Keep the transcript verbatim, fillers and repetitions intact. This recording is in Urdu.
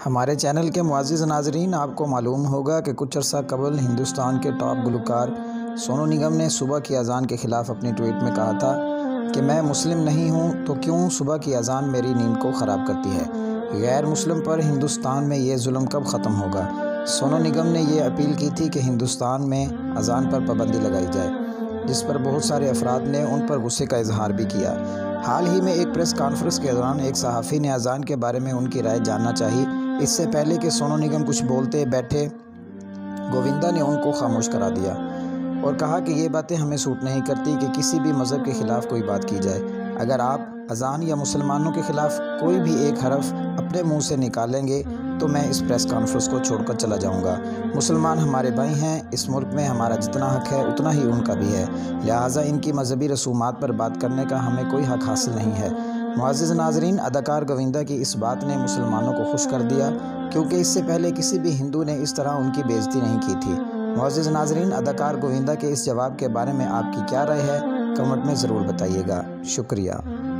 ہمارے چینل کے معزز ناظرین، آپ کو معلوم ہوگا کہ کچھ عرصہ قبل ہندوستان کے ٹاپ گلوکار سونو نگم نے صبح کی اذان کے خلاف اپنی ٹویٹ میں کہا تھا کہ میں مسلم نہیں ہوں تو کیوں صبح کی اذان میری نیند کو خراب کرتی ہے۔ غیر مسلم پر ہندوستان میں یہ ظلم کب ختم ہوگا؟ سونو نگم نے یہ اپیل کی تھی کہ ہندوستان میں اذان پر پابندی لگائی جائے، جس پر بہت سارے افراد نے ان پر غصے کا اظہار بھی کیا۔ حال ہی میں ایک پریس کانفرنس کے دوران ایک صحافی نے اذان کے بارے میں ان کی رائے جاننا چاہی۔ اس سے پہلے کہ سونو نگم کچھ بولتے بیٹھے، گووندا نے ان کو خاموش کرا دیا اور کہا کہ یہ باتیں ہمیں سوٹ نہیں کرتی کہ کسی بھی مذہب کے خلاف کوئی بات کی جائے۔ اگر آپ اذان یا مسلمانوں کے خلاف کوئی بھی ایک حرف اپنے منہ سے نکالیں گے تو میں اس پریس کانفرنس کو چھوڑ کر چلا جاؤں گا۔ مسلمان ہمارے بھائی ہیں، اس ملک میں ہمارا جتنا حق ہے اتنا ہی ان کا بھی ہے، لہٰذا ان کی مذہبی رسومات پر بات کرنے کا ہمیں کوئی حق حاصل نہیں ہے۔ معزز ناظرین، اداکار گووندا کی اس بات نے مسلمانوں کو خوش کر دیا، کیونکہ اس سے پہلے کسی بھی ہندو نے اس طرح ان کی بے عزتی نہیں کی تھی۔ معزز ناظرین، اداکار گووندا کے اس جواب کے بارے میں آپ کی کیا رائے ہے؟ کمنٹ میں ضرور بتائیے گا۔ شکریہ۔